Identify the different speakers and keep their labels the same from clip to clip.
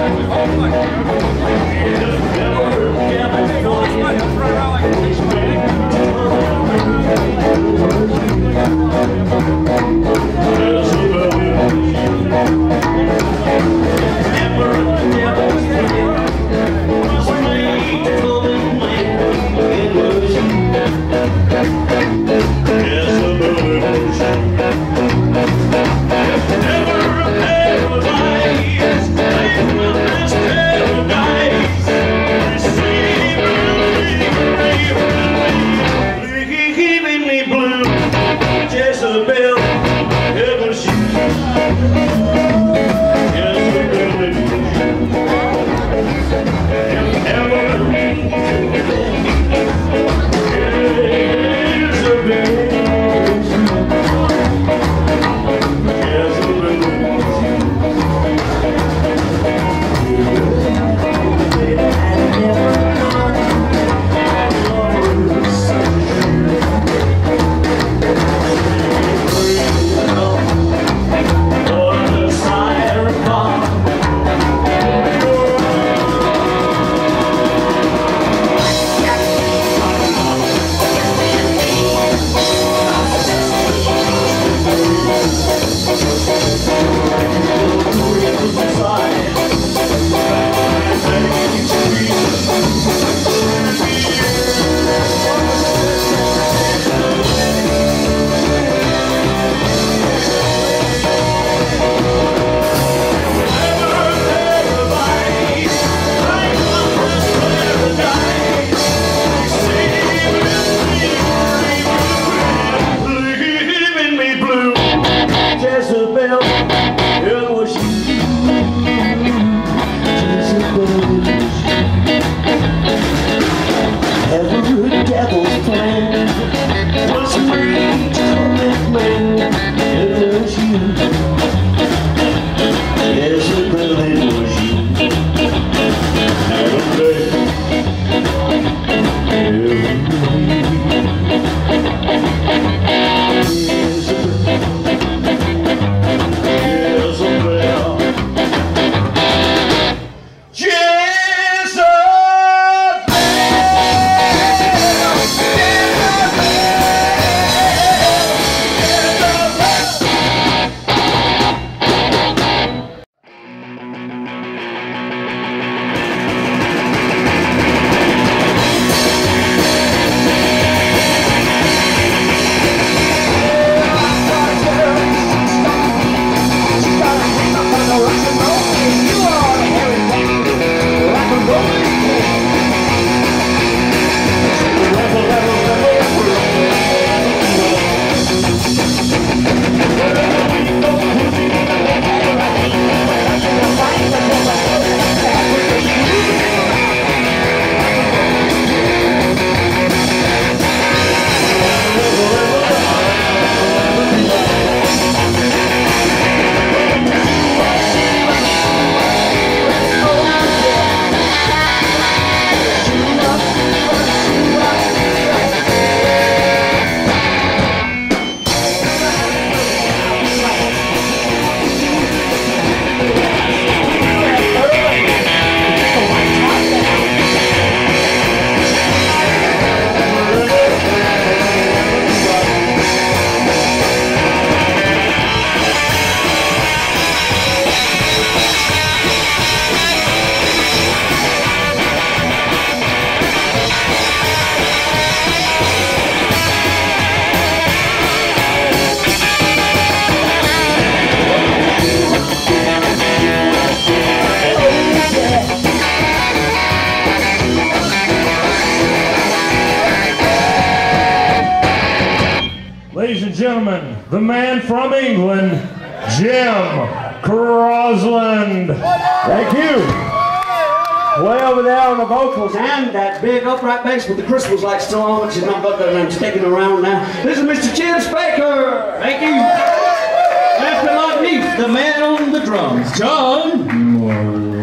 Speaker 1: gentlemen, the man from England, Jim Crosland.
Speaker 2: Thank you. Way over there on the vocals and that big upright bass with the crystals light still on, which is not got that I'm taking around now. This is Mr. James Baker. Thank you. Last but not least, the man on the drums, John Morley.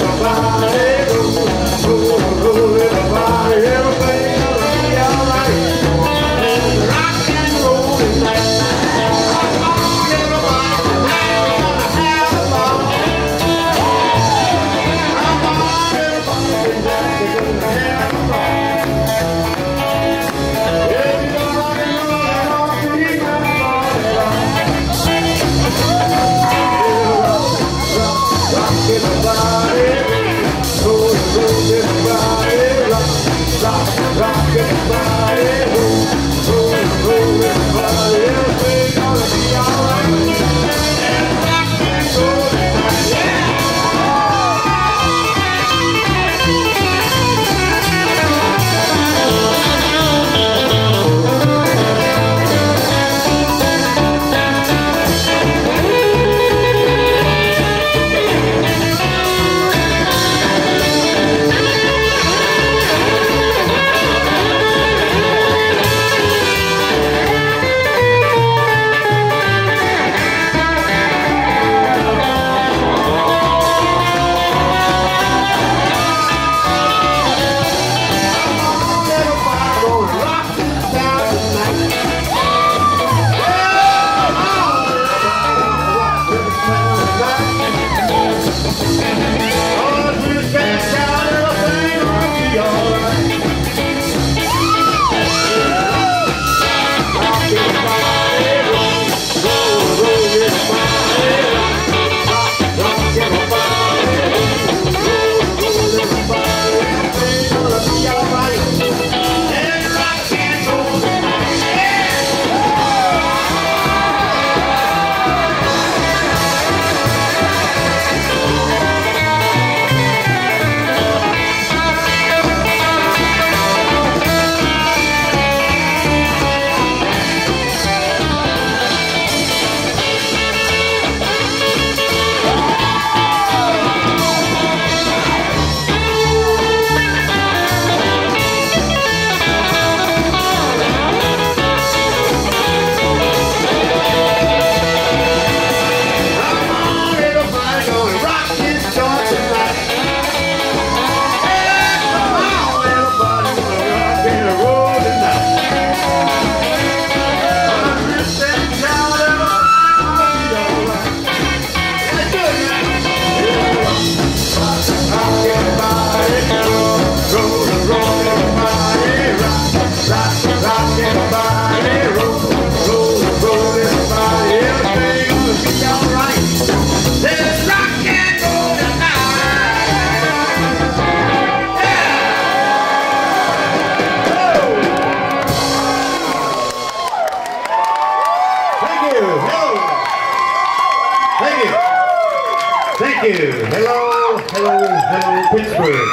Speaker 3: Thank you. Hello, hello, hello, Pittsburgh.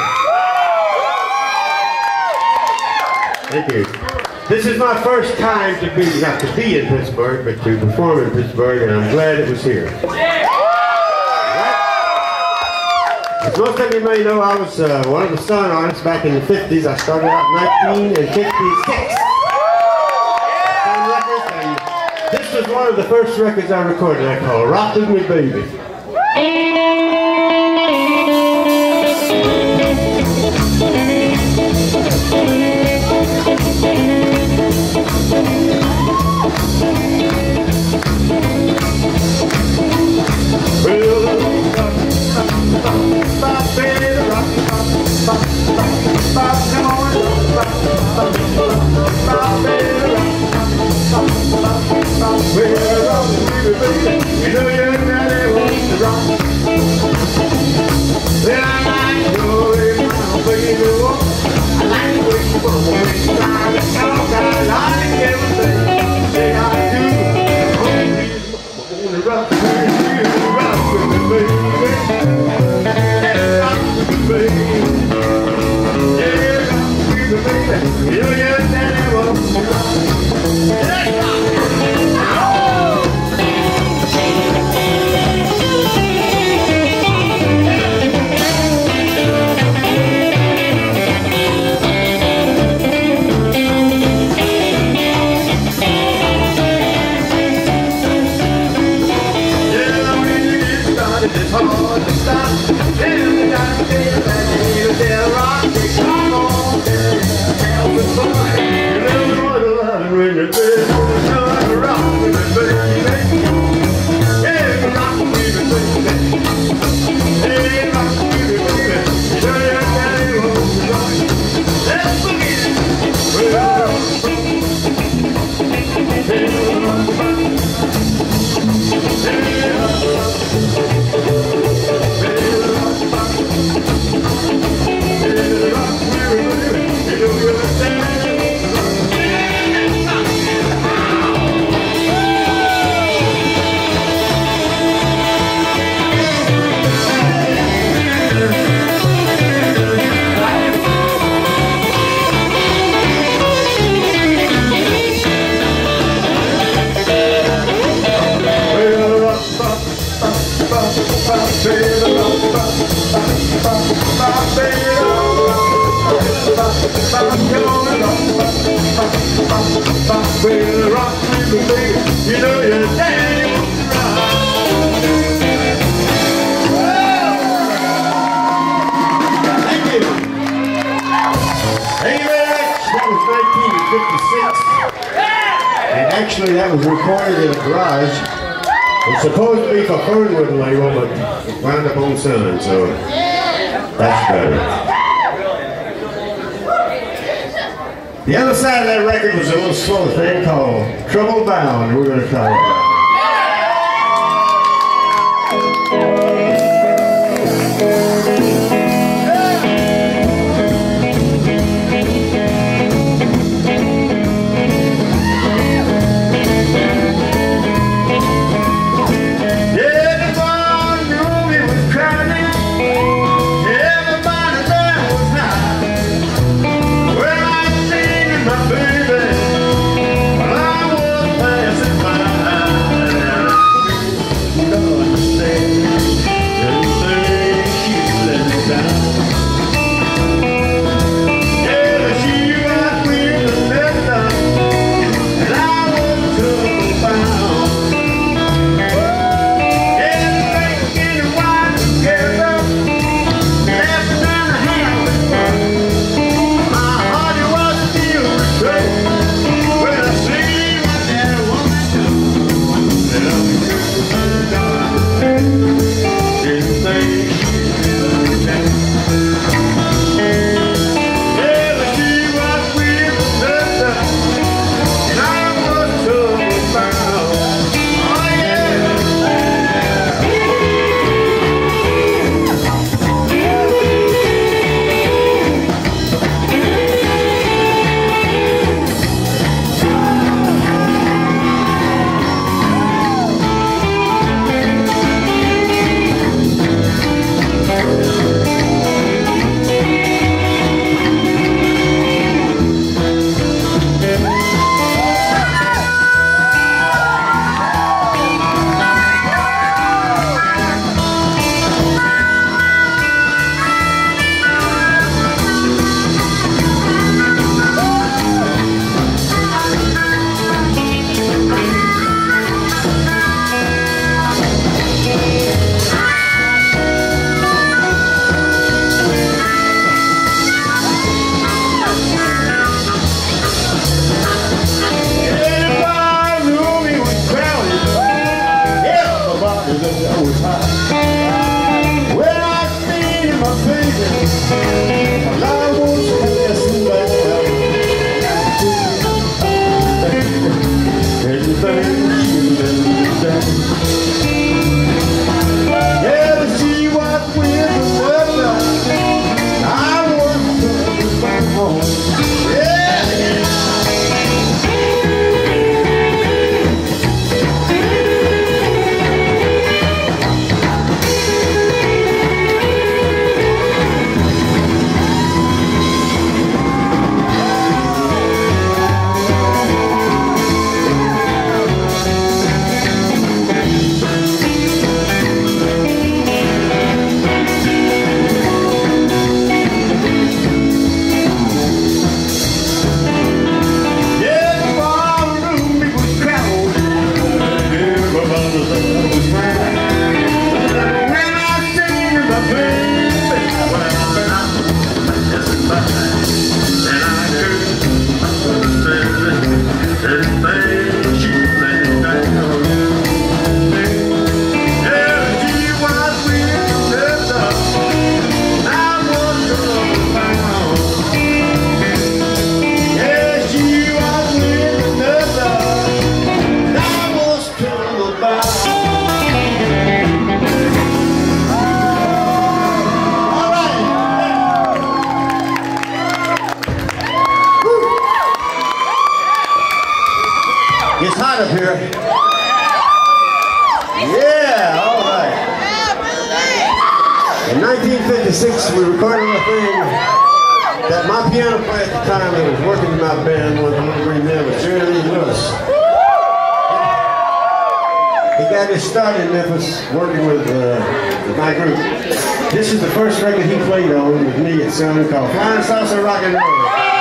Speaker 3: Thank you. This is my first time to be, not to be in Pittsburgh, but to perform in Pittsburgh, and I'm glad it was here. As most of you may know, I was one of the Sun artists back in the 50s. I started out in 1956. And this was one of the first records I recorded. I called Rock With Me Baby. You know you're damn Thank you. Thank you very much. That was 1956. And actually that was recorded in a garage. It's supposed to be for Fernwood label, but wound up on Sun, so that's better. The other side of that record was a little slow thing called Trouble Bound, and we're going to try it. It's hot up here. Yeah, all right. In 1956, we recorded a thing that my piano player at the time that was working in my band with a little green man was Jerry Lee Lewis. He got his start in Memphis working with my group. This This is the first record he played on with me at Sun called Flying Saucer Rock and Roll.